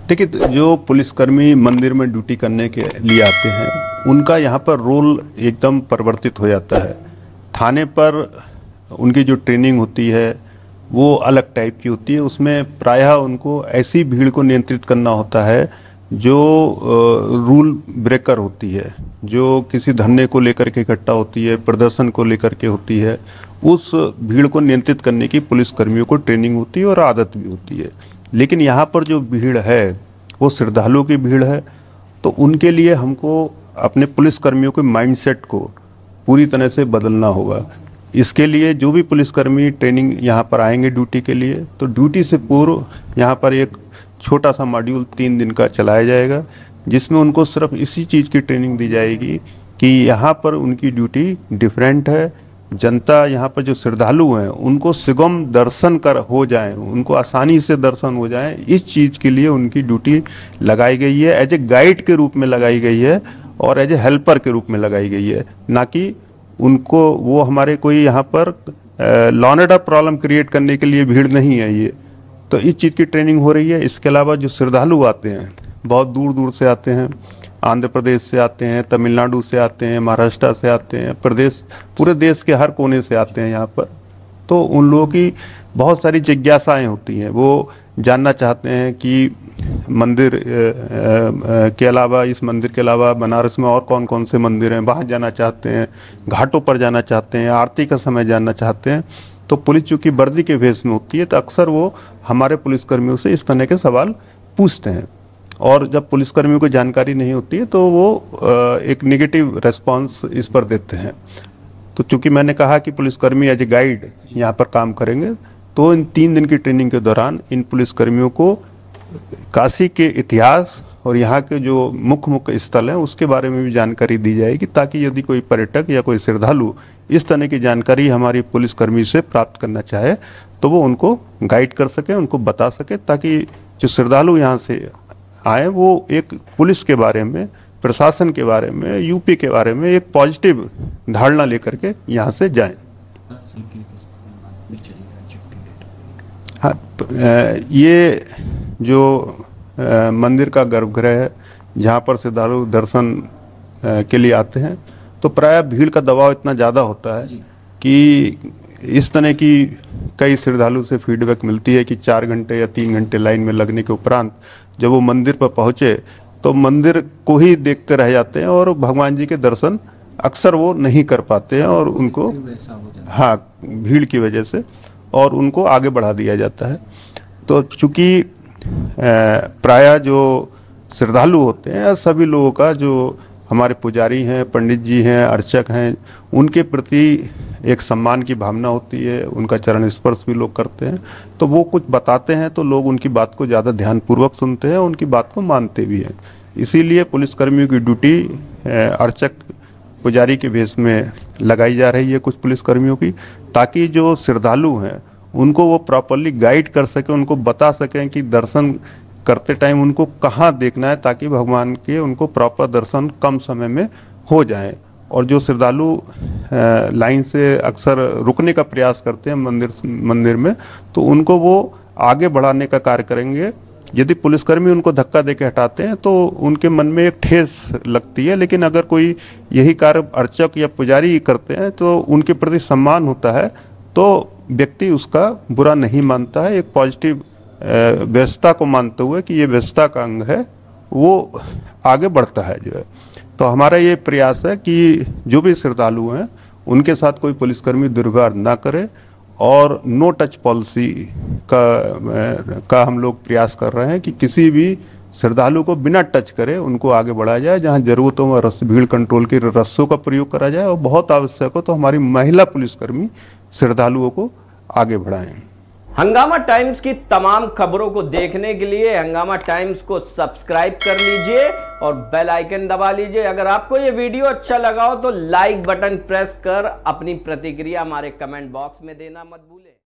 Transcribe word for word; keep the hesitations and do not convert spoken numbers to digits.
देखिए, जो पुलिसकर्मी मंदिर में ड्यूटी करने के लिए आते हैं उनका यहाँ पर रोल एकदम परिवर्तित हो जाता है। थाने पर उनकी जो ट्रेनिंग होती है वो अलग टाइप की होती है। उसमें प्रायः उनको ऐसी भीड़ को नियंत्रित करना होता है जो रूल ब्रेकर होती है, जो किसी धरने को लेकर के इकट्ठा होती है, प्रदर्शन को लेकर के होती है। उस भीड़ को नियंत्रित करने की पुलिसकर्मियों को ट्रेनिंग होती है और आदत भी होती है। लेकिन यहाँ पर जो भीड़ है वो श्रद्धालुओं की भीड़ है, तो उनके लिए हमको अपने पुलिसकर्मियों के माइंडसेट को पूरी तरह से बदलना होगा। इसके लिए जो भी पुलिसकर्मी ट्रेनिंग यहाँ पर आएंगे ड्यूटी के लिए, तो ड्यूटी से पूर्व यहाँ पर एक छोटा सा मॉड्यूल तीन दिन का चलाया जाएगा, जिसमें उनको सिर्फ इसी चीज़ की ट्रेनिंग दी जाएगी कि यहाँ पर उनकी ड्यूटी डिफरेंट है। जनता यहाँ पर जो श्रद्धालु हैं उनको सुगम दर्शन कर हो जाए, उनको आसानी से दर्शन हो जाए, इस चीज़ के लिए उनकी ड्यूटी लगाई गई है। एज ए गाइड के रूप में लगाई गई है और एज ए हेल्पर के रूप में लगाई गई है, ना कि उनको वो हमारे कोई यहाँ पर law and order problem create करने के लिए भीड़ नहीं है ये। तो इस चीज़ की ट्रेनिंग हो रही है। इसके अलावा जो श्रद्धालु आते हैं बहुत दूर दूर से आते हैं, आंध्र प्रदेश से आते हैं, तमिलनाडु से आते हैं, महाराष्ट्र से आते हैं, प्रदेश पूरे देश के हर कोने से आते हैं यहाँ पर। तो उन लोगों की बहुत सारी जिज्ञासाएं होती हैं। वो जानना चाहते हैं कि मंदिर के अलावा, इस मंदिर के अलावा बनारस में और कौन कौन से मंदिर हैं, वहाँ जाना चाहते हैं, घाटों पर जाना चाहते हैं, आरती का समय जानना चाहते हैं। तो पुलिस चूँकि वर्दी के भेष में होती है तो अक्सर वो हमारे पुलिसकर्मियों से इस तरह के सवाल पूछते हैं, और जब पुलिसकर्मियों को जानकारी नहीं होती है तो वो एक नेगेटिव रेस्पॉन्स इस पर देते हैं। तो चूंकि मैंने कहा कि पुलिसकर्मी एज ए गाइड यहाँ पर काम करेंगे, तो इन तीन दिन की ट्रेनिंग के दौरान इन पुलिसकर्मियों को काशी के इतिहास और यहाँ के जो मुख्य मुख्य स्थल हैं उसके बारे में भी जानकारी दी जाएगी, ताकि यदि कोई पर्यटक या कोई श्रद्धालु इस तरह की जानकारी हमारी पुलिसकर्मी से प्राप्त करना चाहे तो वो उनको गाइड कर सके, उनको बता सके, ताकि जो श्रद्धालु यहाँ से आए वो एक पुलिस के बारे में, प्रशासन के बारे में, यूपी के बारे में एक पॉजिटिव धारणा लेकर के यहाँ से जाएं। हाँ, ये जो मंदिर का गर्भगृह है जहाँ पर श्रद्धालु दर्शन के लिए आते हैं, तो प्रायः भीड़ का दबाव इतना ज़्यादा होता है कि इस तरह की कई श्रद्धालु से फीडबैक मिलती है कि चार घंटे या तीन घंटे लाइन में लगने के उपरांत जब वो मंदिर पर पहुँचे तो मंदिर को ही देखते रह जाते हैं और भगवान जी के दर्शन अक्सर वो नहीं कर पाते हैं, और उनको हाँ भीड़ की वजह से और उनको आगे बढ़ा दिया जाता है। तो चूँकि प्रायः जो श्रद्धालु होते हैं सभी लोगों का, जो हमारे पुजारी हैं, पंडित जी हैं, अर्चक हैं, उनके प्रति एक सम्मान की भावना होती है, उनका चरण स्पर्श भी लोग करते हैं। तो वो कुछ बताते हैं तो लोग उनकी बात को ज़्यादा ध्यानपूर्वक सुनते हैं, उनकी बात को मानते भी हैं। इसीलिए पुलिसकर्मियों की ड्यूटी अर्चक पुजारी के भेष में लगाई जा रही है कुछ पुलिसकर्मियों की, ताकि जो श्रद्धालु हैं उनको वो प्रॉपरली गाइड कर सकें, उनको बता सकें कि दर्शन करते टाइम उनको कहाँ देखना है, ताकि भगवान के उनको प्रॉपर दर्शन कम समय में हो जाए। और जो श्रद्धालु लाइन से अक्सर रुकने का प्रयास करते हैं मंदिर मंदिर में, तो उनको वो आगे बढ़ाने का कार्य करेंगे। यदि पुलिसकर्मी उनको धक्का दे के हटाते हैं तो उनके मन में एक ठेस लगती है, लेकिन अगर कोई यही कार्य अर्चक या पुजारी करते हैं तो उनके प्रति सम्मान होता है, तो व्यक्ति उसका बुरा नहीं मानता है। एक पॉजिटिव व्यवस्था को मानते हुए कि ये व्यवस्था का अंग है, वो आगे बढ़ता है जो है। तो हमारा ये प्रयास है कि जो भी श्रद्धालु हैं उनके साथ कोई पुलिसकर्मी दुर्व्यवहार ना करे, और नो टच पॉलिसी का का हम लोग प्रयास कर रहे हैं कि किसी भी श्रद्धालु को बिना टच करे उनको आगे बढ़ाया जाए। जहां जरूरत हो वहाँ रस भीड़ कंट्रोल के रस्सों का प्रयोग करा जाए, और बहुत आवश्यक हो तो हमारी महिला पुलिसकर्मी श्रद्धालुओं को आगे बढ़ाएं। हंगामा टाइम्स की तमाम खबरों को देखने के लिए हंगामा टाइम्स को सब्सक्राइब कर लीजिए और बेल आइकन दबा लीजिए। अगर आपको ये वीडियो अच्छा लगा हो तो लाइक बटन प्रेस कर अपनी प्रतिक्रिया हमारे कमेंट बॉक्स में देना मत भूलें।